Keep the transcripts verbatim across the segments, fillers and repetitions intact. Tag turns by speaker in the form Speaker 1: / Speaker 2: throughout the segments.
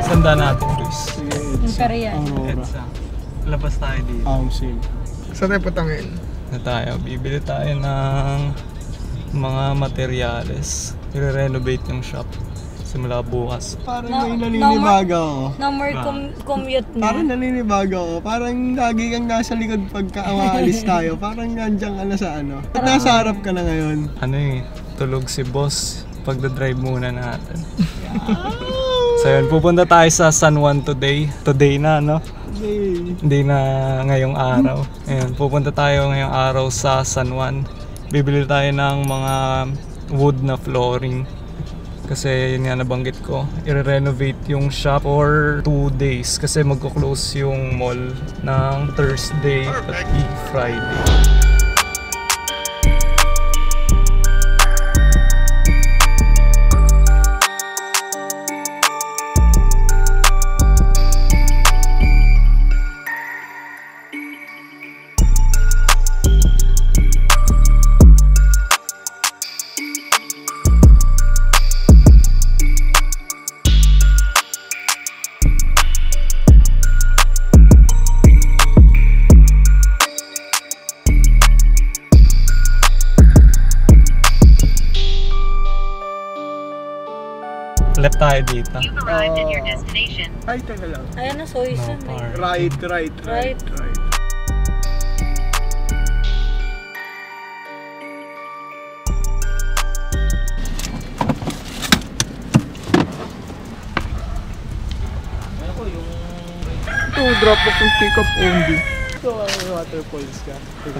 Speaker 1: Sanda natin, Luis.
Speaker 2: Sige,
Speaker 3: Imperial.
Speaker 2: Aurora.
Speaker 1: Labas tayo dito.
Speaker 2: Housing.
Speaker 4: Saan tayo patangin?
Speaker 1: Na tayo, bibili tayo ng mga materyales. I-renovate yung shop simula bukas.
Speaker 2: Parang
Speaker 3: No-
Speaker 2: may
Speaker 3: no
Speaker 2: naninibaga ako.
Speaker 3: No more com- commute na.
Speaker 2: Parang naninibaga ako. Parang lagi kang nasa likod pagka umaalis tayo. Parang nandiyan ka na sa ano. At nasa harap ka na ngayon.
Speaker 1: Ano eh, tulog si boss. Pagdadrive muna natin. So yun, pupunta tayo sa San Juan today. Today na, no?
Speaker 2: Yay.
Speaker 1: Hindi na ngayong araw. Ayun, pupunta tayo ngayong araw sa San Juan. Bibili tayo ng mga wood na flooring. Kasi yun nga nabanggit ko, i-renovate yung shop for two days. Kasi magko-close yung mall ng Thursday at Friday. Left tayo dito.
Speaker 5: You've arrived at your destination.
Speaker 2: Ay, teka lang.
Speaker 3: Ayan na, Soyson.
Speaker 1: No
Speaker 3: eh.
Speaker 1: park.
Speaker 2: Right, right, right,
Speaker 3: Right.
Speaker 2: right. Two drop off and pick up only. So, uh, waterfalls ka.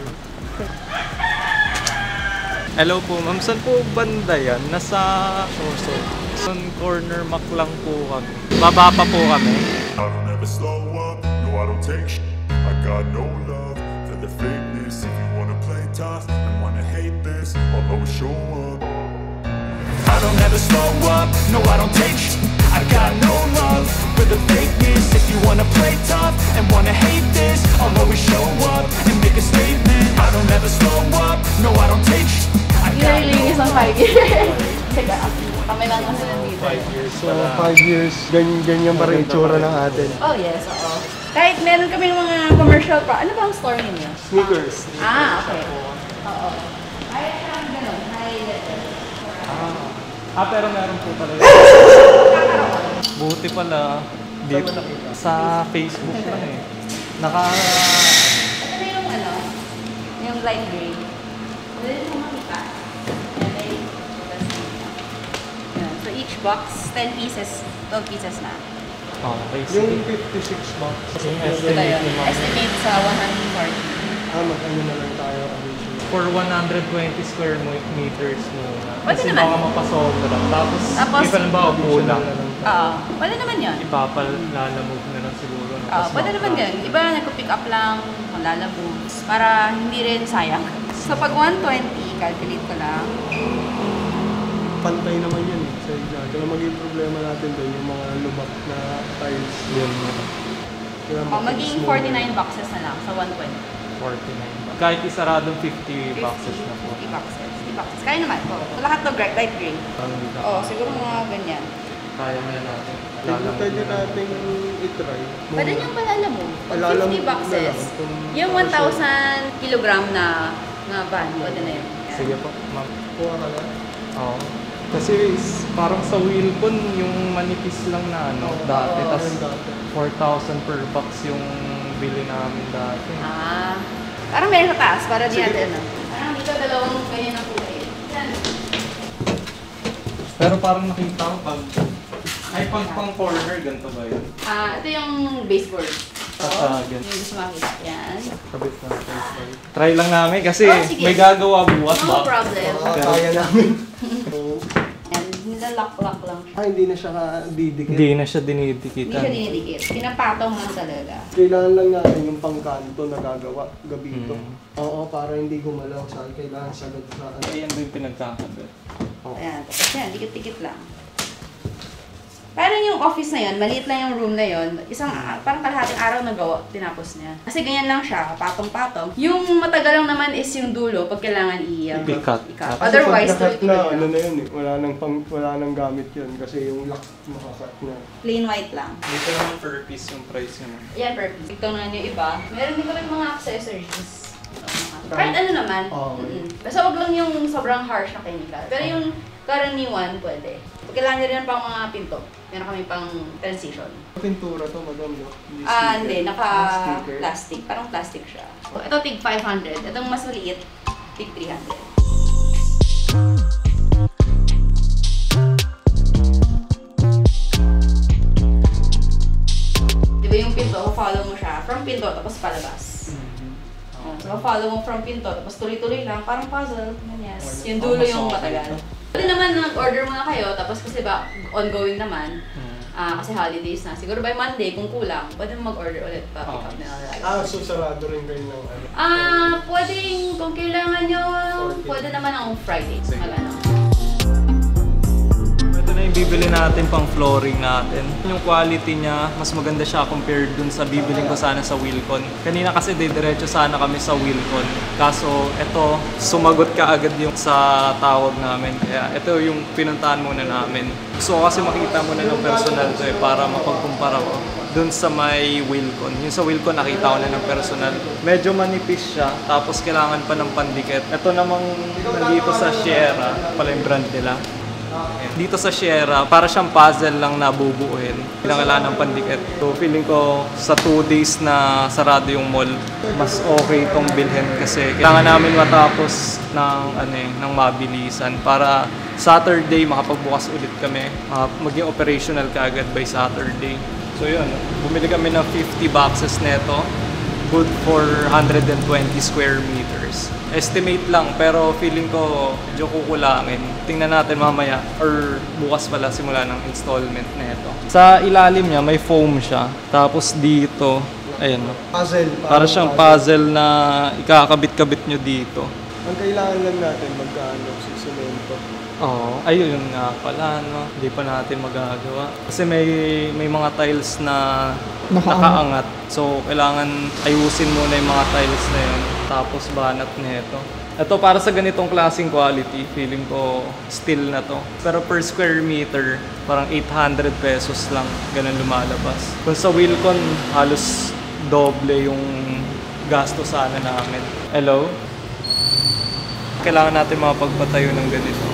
Speaker 1: Hello po, ma'am. Saan po banda yan? Nasa Sorso. Sa corner Mac lang po kami. Baba pa po kami.
Speaker 6: I don't ever slow up, no I don't take sh**. I got no love for the fakeness. If you wanna play tough and wanna hate this, I'll always show up. I don't ever slow up, no I don't take sh**. I got no love for the fakeness. If you wanna play tough and wanna hate this, I'll always show up and make a statement. I don't ever slow up, no I don't take sh**. I got no
Speaker 7: Nililinis ng five years. Teka, kami lang kasi nandito.
Speaker 2: So, five years, ganyan, ganyan pa rin itsura ng atin.
Speaker 7: Oh yes, oo. Kahit meron kami ng mga commercial pa. Ano ba ang store ninyo?
Speaker 2: Sneakers.
Speaker 7: Ah, okay. Oo. Ay, parang gano'n. High level.
Speaker 1: Ah, pero meron po pala yun. Buti pala. Dito. Sa Facebook lang eh. Naka...
Speaker 7: Ito na yung ano, yung light gray. Pwede mo makita. Yan ay, yan. So each box, ten pieces, twelve pieces na.
Speaker 1: Okay,
Speaker 2: Yung
Speaker 1: sige.
Speaker 2: fifty-six bucks.
Speaker 1: Yung
Speaker 7: Ito yun.
Speaker 1: estimate ni ma'am.
Speaker 7: Estimate sa one hundred forty.
Speaker 2: Ah, mag-ano na lang tayo original.
Speaker 1: For one hundred twenty square mo- meters muna.
Speaker 7: Pwede
Speaker 1: Kasi
Speaker 7: naman.
Speaker 1: baka mapasobra. Tapos,
Speaker 7: Tapos,
Speaker 1: if halimbawa kulang,
Speaker 7: Oo. Pwede naman yun.
Speaker 1: ipapalalamove na lang siguro. no?
Speaker 7: Oo,
Speaker 1: Mas
Speaker 7: pwede naman
Speaker 1: mapra-
Speaker 7: ganun. Iba nagpo-pick up lang, malalamoves, para hindi rin sayang. So pag one twenty, calculate ko lang.
Speaker 2: Pantay naman yan eh. Sa exact. Kaya magiging problema natin doon yung mga lubak na tiles.
Speaker 1: Yun,
Speaker 2: Kaya
Speaker 7: O, maging forty-nine boxes na lang sa one twenty.
Speaker 1: forty-nine. Kahit isaradong fifty boxes na po.
Speaker 7: fifty boxes. fifty boxes. Kaya naman. O, lahat to light gray.
Speaker 1: Parang dito.
Speaker 7: O, siguro mga ganyan.
Speaker 1: Kaya mo na natin.
Speaker 2: Pwede pwede natin itry.
Speaker 7: Pwede niyong malalamove. Pag
Speaker 2: Malalamove
Speaker 7: fifty
Speaker 2: na
Speaker 7: boxes,
Speaker 2: lang kung
Speaker 7: yung one thousand kilogram na na van, pwede na yun. Yan.
Speaker 1: Sige po, ma'am.
Speaker 2: Kuha ka lang.
Speaker 1: Oo. Kasi s- parang sa Wilcon, yung manipis lang na ano, dati.
Speaker 2: Oo,
Speaker 1: Tapos
Speaker 2: yun dati.
Speaker 1: four thousand per box yung bili namin dati.
Speaker 7: Ah, parang meron sa taas, para di
Speaker 2: Sige.
Speaker 7: natin ano. Parang dito dalawang ganyan ang kulay. Yan.
Speaker 1: Pero parang nakita ko pag... Ay, pang pang corner, ganito ba yun?
Speaker 7: Ah, ito yung baseboard. So,
Speaker 1: Tatagin.
Speaker 7: yung gusto makita. Yan.
Speaker 1: Kabit na. Try lang namin kasi
Speaker 7: Oh, sige.
Speaker 1: may gagawa bukas
Speaker 7: No
Speaker 1: ba?
Speaker 7: problem.
Speaker 2: Ah, kaya namin. So,
Speaker 7: And nilalock-lock lang.
Speaker 2: ah, hindi na siya didikit.
Speaker 1: Hindi na siya
Speaker 7: Hindi
Speaker 1: dinidikitan.
Speaker 7: siya dinidikit. Pinapatong lang talaga.
Speaker 2: Kailangan lang natin yung pangkanto na gagawa gabito.
Speaker 1: Mm.
Speaker 2: Oo, para hindi gumalaw sa kailangan sagad sa ano.
Speaker 1: Ayan din pinagkakabit.
Speaker 7: Ayan. Tapos yan, dikit-dikit lang. Parang yung office na yun, maliit lang yung room na yun, isang parang kalahating araw na gawa, tinapos niya. Kasi ganyan lang siya, patong-patong. Yung matagal lang naman is yung dulo, pag kailangan i-
Speaker 1: I-cut.
Speaker 7: i-cut.
Speaker 2: Kasi
Speaker 7: Otherwise,
Speaker 2: pag nakat
Speaker 7: tuloy-tuloy
Speaker 2: na, ano
Speaker 7: lang.
Speaker 2: na yun eh, wala nang, pang, wala nang gamit yun kasi yung lock makakat na.
Speaker 7: Plain white lang.
Speaker 1: Dito naman per piece yung price naman.
Speaker 7: Yan, perfect. Ito na yung iba. Meron din kami mga accessories. Kahit ano naman.
Speaker 2: Oh,
Speaker 7: Mm-mm. Basta wag lang yung sobrang harsh na chemical. Pero yung karaniwan, pwede. Pag kailangan nyo rin pang mga pinto. Meron kami pang transition.
Speaker 2: Pintura to, madam, no? Hindi
Speaker 7: Ah,
Speaker 2: sticker.
Speaker 7: hindi.
Speaker 2: Ah, sticker.
Speaker 7: Naka-plastic. Parang plastic siya. Ito tig five hundred. Itong mas maliit, tig three hundred. Diba yung pinto, follow mo siya from pinto tapos palabas. Oh, so, follow mo from pinto, tapos tuloy-tuloy lang, parang puzzle, ganyan. Yung dulo yung matagal. Pwede naman nag-order muna kayo, tapos kasi ba, ongoing naman, ah kasi holidays na. Siguro by Monday, kung kulang, pwede mo mag-order ulit pa, pick up na lang.
Speaker 2: Ah, so sarado rin kayo ng ano?
Speaker 7: Ah, pwedeng, kung kailangan nyo, pwede naman ang Friday. Magano.
Speaker 1: Ito na yung bibili natin pang flooring natin. Yung quality niya, mas maganda siya compared dun sa bibiling ko sana sa Wilcon. Kanina kasi didiretso sana kami sa Wilcon. Kaso ito, sumagot ka agad yung sa tawag namin. Kaya ito yung pinuntahan muna namin. Gusto ko kasi makita muna ng personal to eh, para mapagkumpara ko dun sa may Wilcon. Yung sa Wilcon nakita ko na ng personal. Medyo manipis siya, tapos kailangan pa ng pandikit. Ito namang nandito sa Sierra, pala yung brand nila. Dito sa Sierra, para siyang puzzle lang na bubuuin. Kailangan ng pandikit. So feeling ko sa two days na sarado yung mall, mas okay itong bilhin kasi kailangan namin matapos ng, ano eh, ng mabilisan para Saturday makapagbukas ulit kami. Uh, maging operational kaagad by Saturday. So yun, bumili kami ng fifty boxes neto. Good for one hundred twenty square meters. Estimate lang, pero feeling ko medyo kukulangin. Tingnan natin mamaya or bukas pala simula ng installment nito. Sa ilalim niya may foam siya. Tapos dito, ayun.
Speaker 2: Puzzle.
Speaker 1: Para siyang puzzle na ikakabit-kabit nyo dito.
Speaker 2: Ang kailangan lang natin magkano si semento.
Speaker 1: Oo, ayun nga pala, no? Hindi pa natin magagawa. Kasi may may mga tiles na nakaangat. So, kailangan ayusin muna yung mga tiles na yun. Tapos banat nito. Ito para sa ganitong klaseng quality, feeling ko steel na to. Pero per square meter, parang eight hundred pesos lang, ganun lumalabas. Kung sa Wilcon, halos doble yung gasto sana namin. Hello? Kailangan natin mapagpatayo ng ganito.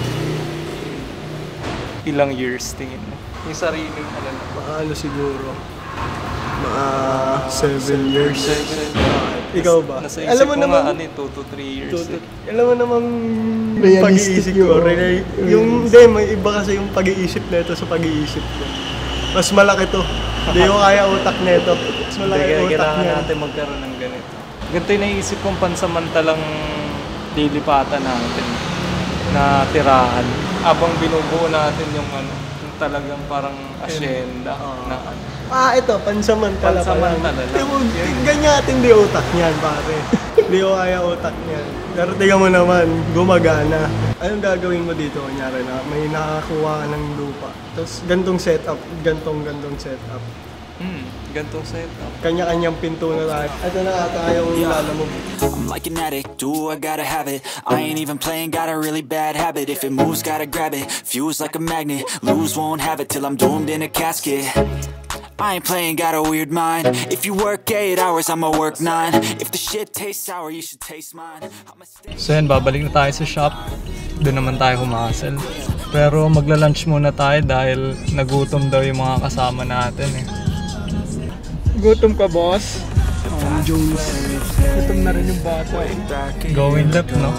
Speaker 1: Ilang years tingin mo? Yung sariling ano na.
Speaker 2: Paano siguro? Mga seven years. Ikaw ba?
Speaker 1: Nasa isip
Speaker 2: Alam mo
Speaker 1: ko
Speaker 2: naman,
Speaker 1: nga ano eh, two to three years
Speaker 2: Tutu-
Speaker 1: eh.
Speaker 2: alam mo namang
Speaker 4: Realistic
Speaker 2: pag-iisip ko.
Speaker 4: yun.
Speaker 2: Re- yung, hindi, may iba kasi yung pag-iisip nito sa pag-iisip ko. Mas malaki to. Hindi ko kaya utak nito. Mas malaki
Speaker 1: Kaya
Speaker 2: utak
Speaker 1: kailangan
Speaker 2: niya.
Speaker 1: natin magkaroon ng ganito. Ganito yung naisip kong pansamantalang lilipatan natin na tirahan. Habang binubuo natin yung ano, yung talagang parang asyenda na ano.
Speaker 2: Ah, ito, pansamantala pa lang.
Speaker 1: Pansamantala lang.
Speaker 2: Di mo, ganyan natin di utak niyan, pare. Di ko kaya utak niyan. Pero tingnan mo naman, gumagana. Anong gagawin mo dito? Kunyari na may nakakuha ka ng lupa. Tapos gantong setup, gantong gantong setup.
Speaker 1: Hmm, gantong setup.
Speaker 2: Kanya-kanyang pinto na tayo. Ito na ata yung lala mo.
Speaker 8: I'm like an addict, do I gotta have it. I ain't even playing, got a really bad habit. If it moves, gotta grab it, fuse like a magnet. Lose, won't have it till I'm doomed in a casket. I ain't playing, got a weird mind. If you work eight hours, I'ma work nine. If the shit tastes sour, you should taste mine. I'ma stay.
Speaker 1: So yan, babalik na tayo sa shop. Doon naman tayo humasel. Pero magla-lunch muna tayo dahil nagutom daw yung mga kasama natin eh.
Speaker 4: Gutom ka, boss? Oh, Jones. Gutom na rin yung bata eh.
Speaker 1: Going left, no?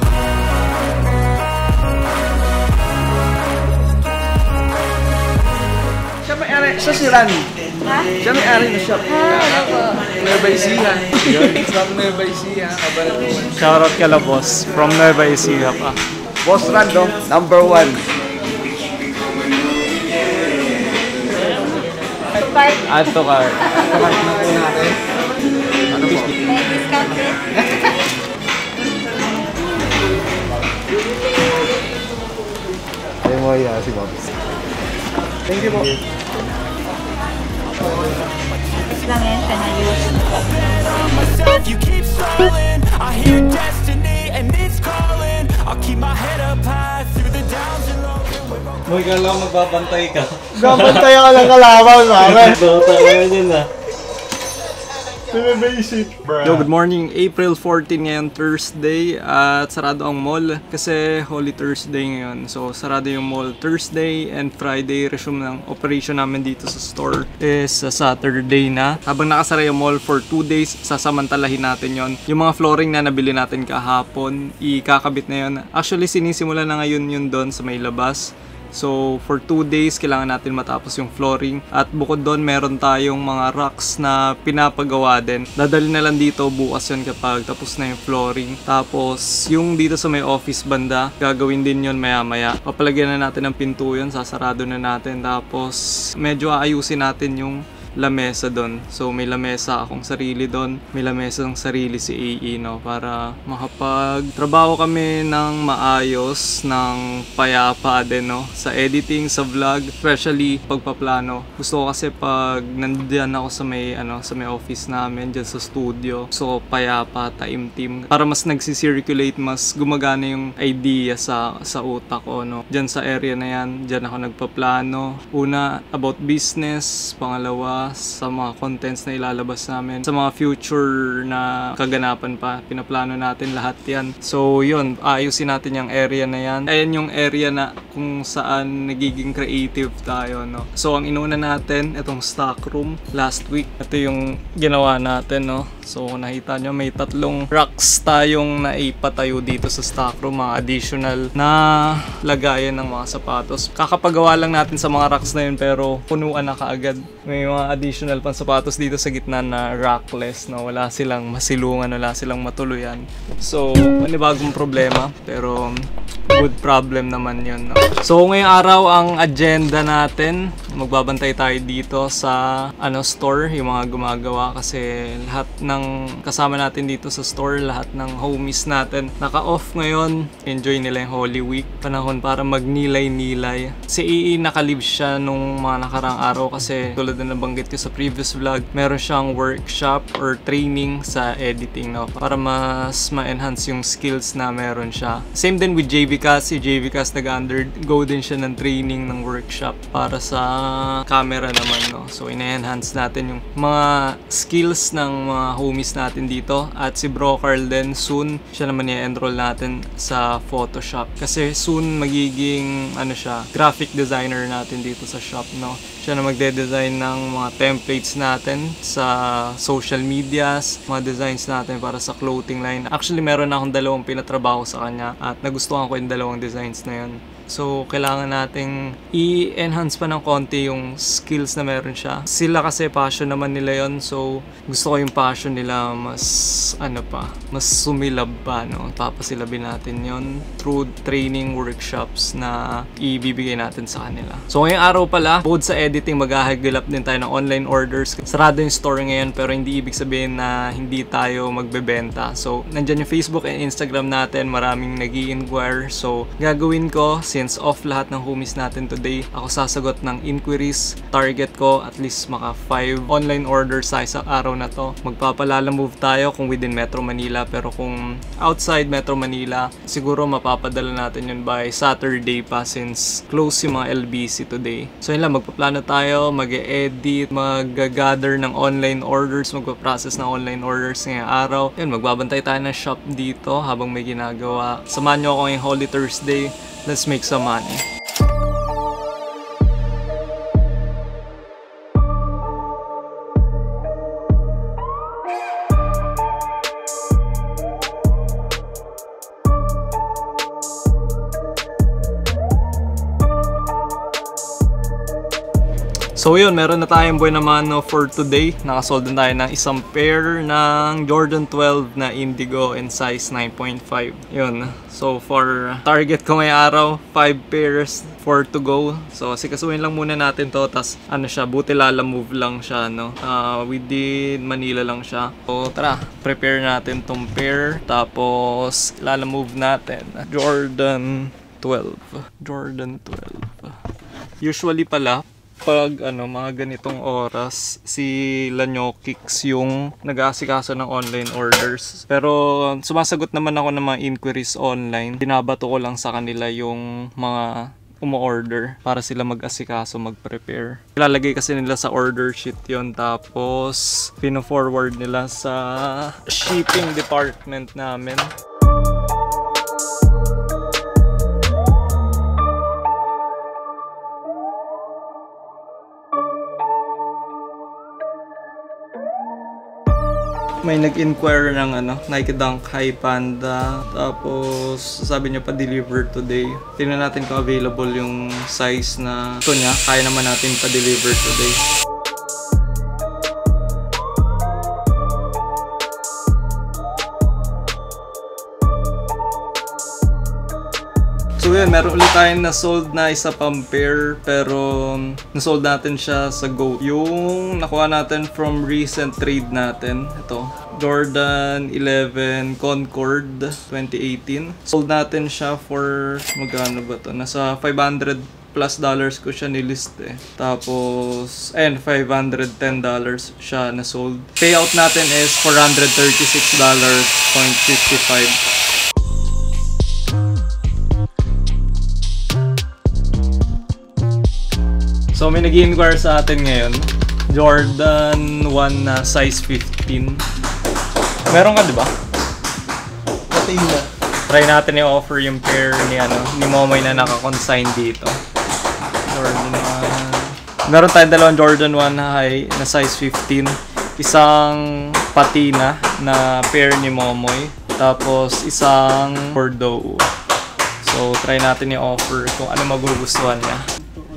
Speaker 4: Siya may-ari, siya si Ran. Siya may-ari ng shop. Nueva Ecija. From Nueva Ecija.
Speaker 1: Shoutout ka la boss, from Nueva Ecija pa.
Speaker 4: Boss Ran, no? Number one.
Speaker 1: Add to cart.
Speaker 4: Ano po?
Speaker 3: May discount din.
Speaker 4: Ay mo yan si Bob.
Speaker 2: Thank you po.
Speaker 3: Tapos lang yan siya na use.
Speaker 8: Myself, you keep stalling. I hear destiny and it's calling. I'll keep my head up high through the downs and lows.
Speaker 1: May kala magbabantay ka.
Speaker 2: Gabantay ako ng kalaban, pare.
Speaker 1: Bata ka yun ah.
Speaker 2: Basic.
Speaker 1: Yo, good morning. April fourteen ngayon, Thursday. At sarado ang mall kasi Holy Thursday ngayon. So, sarado yung mall Thursday and Friday. Resume ng operation namin dito sa store is sa Saturday na. Habang nakasara yung mall for two days, sasamantalahin natin yon. Yung mga flooring na nabili natin kahapon, ikakabit na yun. Actually, sinisimula na ngayon yun doon sa may labas. So, for two days, kailangan natin matapos yung flooring. At bukod doon, meron tayong mga racks na pinapagawa din. Dadali na lang dito bukas yun kapag tapos na yung flooring. Tapos, yung dito sa may office banda, gagawin din yun maya-maya. Papalagyan na natin ng pinto yun, sasarado na natin. Tapos, medyo aayusin natin yung lamesa doon. So may lamesa akong sarili doon, may lamesa ng sarili si A E, no, para makapagtrabaho kami ng maayos, ng payapa din, no, sa editing, sa vlog, especially pagpaplano. Gusto ko kasi pag nandiyan ako sa may ano, sa may office namin diyan sa studio, so payapa, taimtim, para mas nagsisirculate, mas gumagana yung idea sa sa utak ko, no. Diyan sa area na yan, diyan ako nagpaplano. Una about business, pangalawa sa mga contents na ilalabas namin, sa mga future na kaganapan pa, pinaplano natin lahat yan. So yun, ayusin natin yung area na yan. Ayan yung area na kung saan nagiging creative tayo, no. So ang inuna natin, itong stock room last week. Ito yung ginawa natin, no. So nakita nyo, may tatlong racks tayong naipatayo dito sa stock room, mga additional na lagayan ng mga sapatos. Kakapagawa lang natin sa mga racks na yun, pero punuan na kaagad. May mga additional pang sapatos dito sa gitna na rackless, no? Wala silang masilungan, wala silang matuluyan. So, panibagong problema, pero good problem naman yun, no? So, ngayong araw ang agenda natin, magbabantay tayo dito sa ano store, yung mga gumagawa, kasi lahat ng kasama natin dito sa store, lahat ng homies natin naka-off ngayon. Enjoy nila yung Holy Week, panahon para magnilay-nilay. Si E E naka-leave siya nung mga nakarang araw kasi tulad na nabanggit ko sa previous vlog, meron siyang workshop or training sa editing, no, para mas ma-enhance yung skills na meron siya. Same din with J V Cas, si J V Cas nag-undergo din siya ng training ng workshop para sa camera naman, no. So ina-enhance natin yung mga skills ng mga homies natin dito. At si Bro Carl din, soon siya naman i-enroll natin sa Photoshop kasi soon magiging ano siya, graphic designer natin dito sa shop, no. Siya na magde-design ng mga templates natin sa social medias, mga designs natin para sa clothing line. Actually, meron na akong dalawang pinatrabaho sa kanya at nagustuhan ko yung dalawang designs na yun. So, kailangan nating i-enhance pa ng konti yung skills na meron siya. Sila kasi passion naman nila yon, so gusto ko yung passion nila mas ano pa, mas sumilab pa, no. Papasilabin natin yon through training workshops na ibibigay natin sa kanila. So, ngayong araw pala, bukod sa editing, maghahagilap din tayo ng online orders. Sarado yung store ngayon, pero hindi ibig sabihin na hindi tayo magbebenta. So, nandyan yung Facebook and Instagram natin, maraming nag-i-inquire. So, gagawin ko, since off lahat ng homies natin today, ako sasagot ng inquiries. Target ko at least maka five online orders sa isang araw na to. Magpapalala move tayo kung within Metro Manila, pero kung outside Metro Manila, siguro mapapadala natin yun by Saturday pa since close yung mga L B C today. So yun lang, magpaplano tayo, mag-edit, mag-gather ng online orders, magpa-process ng online orders ngayong araw. Yun, magbabantay tayo ng shop dito habang may ginagawa. Samahan nyo ako ngayong Holy Thursday. Let's make some money. So yun, meron na tayong buwan naman, no, for today. Nakasold din tayo ng isang pair ng Jordan twelve na Indigo in size nine point five. Yun. So for target ko ngayong araw, five pairs, four to go. So sikasuhin lang muna natin to. Tas ano siya, buti lala move lang siya, no. Uh, within Manila lang siya. So tara, prepare natin tong pair. Tapos lala move natin. Jordan twelve. Jordan twelve. Usually pala, Pag ano, mga ganitong oras, si Lanyokix yung nag-aasikaso ng online orders. Pero sumasagot naman ako ng mga inquiries online. Binabato ko lang sa kanila yung mga umu-order para sila mag-asikaso, mag-prepare. Ilalagay kasi nila sa order sheet yon, tapos pino-forward nila sa shipping department namin. May nag-inquire ng ano, Nike Dunk High Panda. Tapos sabi niya pa deliver today. Tingnan natin kung available yung size na ito niya. Kaya naman natin pa deliver today. So yun, meron ulit tayong na-sold na isa pang pair, pero na-sold natin siya sa Go. Yung nakuha natin from recent trade natin, ito, Jordan eleven Concord twenty eighteen. Sold natin siya for, magkano ba to? Nasa five hundred plus dollars ko siya nilist eh. Tapos, ayun, five hundred ten dollars siya na-sold. Payout natin is four hundred thirty-six dollars and fifty-five cents. So may nag-inquire sa atin ngayon, Jordan one na size fifteen. Meron ka, di ba?
Speaker 2: Pati na.
Speaker 1: Try natin i-offer yung pair ni ano, ni Momoy na naka-consign dito. Jordan one. Meron tayong dalawang Jordan one high na size fifteen. Isang patina na pair ni Momoy. Tapos isang Bordeaux. So try natin i-offer kung ano magugustuhan niya.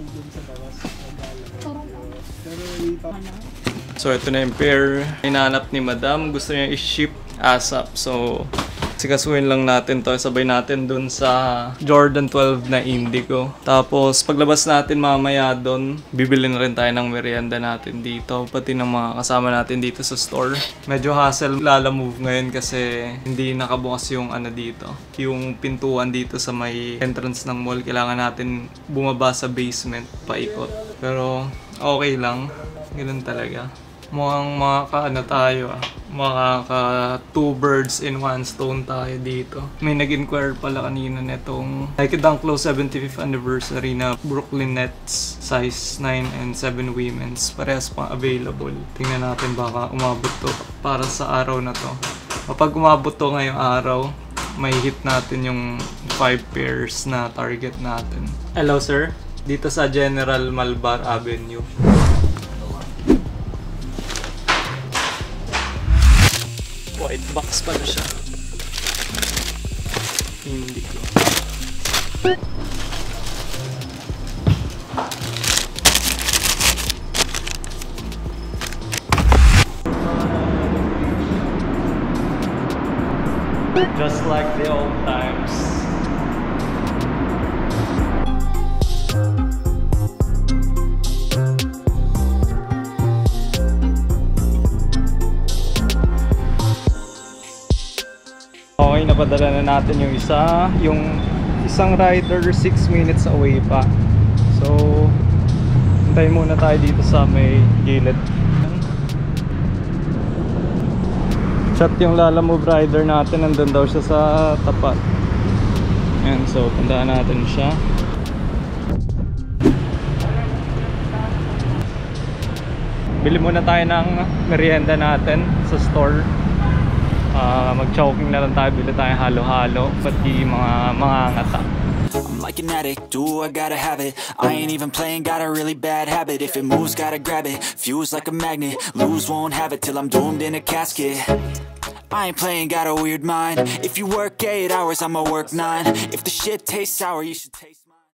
Speaker 1: So ito na yung pair hinahanap ni Madam. Gusto niya i-ship ASAP. So sikasuhin lang natin to. Sabay natin dun sa Jordan twelve na Indigo. Tapos paglabas natin mamaya dun, bibili na rin tayo ng merienda natin dito. Pati ng mga kasama natin dito sa store. Medyo hassle Lalamove ngayon kasi hindi nakabukas yung ano dito. Yung pintuan dito sa may entrance ng mall. Kailangan natin bumaba sa basement paikot. Pero okay lang. Ganun talaga. Mukhang makaka-ano tayo ah. Makaka two birds in one stone tayo dito. May nag-inquire pala kanina netong Nike Dunk Low seventy-fifth anniversary na Brooklyn Nets size nine and seven women's. Parehas pang available. Tingnan natin baka umabot to para sa araw na to. Kapag umabot to ngayong araw, may hit natin yung five pairs na target natin. Hello sir, dito sa General Malbar Avenue. White box pala siya. Hindi ko. Just like the old times. Okay, napadala na natin yung isa. Yung isang rider six minutes away pa. So, hintayin muna tayo dito sa may gilid. Chat yung Lalamove rider natin. Nandun daw siya sa tapat. Ayan, so puntaan natin siya. Bili muna tayo ng merienda natin sa store. Uh, mag-choking na lang tayo, bili tayong halo-halo, pati mga mga ngata.
Speaker 8: I'm like an addict, do I gotta have it. I ain't even playing, got a really bad habit. If it moves, gotta grab it, fuse like a magnet. Lose, won't have it till I'm doomed in a casket. I ain't playing, got a weird mind. If you work eight hours, I'ma work nine. If the shit tastes sour, you should taste